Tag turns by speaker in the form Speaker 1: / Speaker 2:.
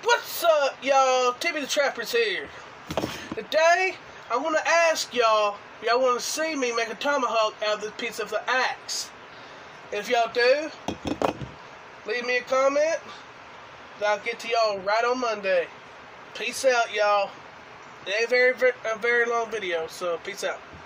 Speaker 1: What's up, y'all? Timmy the Trapper's here. Today, I want to ask y'all if y'all want to see me make a tomahawk out of this piece of the axe. If y'all do, leave me a comment, and I'll get to y'all right on Monday. Peace out, y'all. It ain't a very long video, so peace out.